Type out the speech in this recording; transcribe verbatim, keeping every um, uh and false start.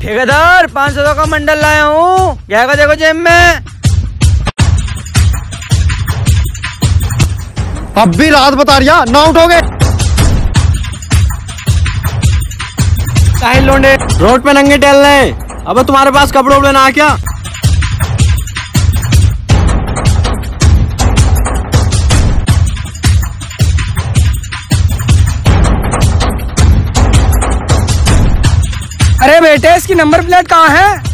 ठेकेदार पाँच सौ का मंडल लाया हूँ, क्या का देखो जेब में। अब भी रात बता रिया, ना उठोगे? काहे लोंडे रोड पे नंगे टहल रहे हैं। अब तुम्हारे पास कपड़े उपड़े ना क्या? अरे बेटे इसकी नंबर प्लेट कहाँ है?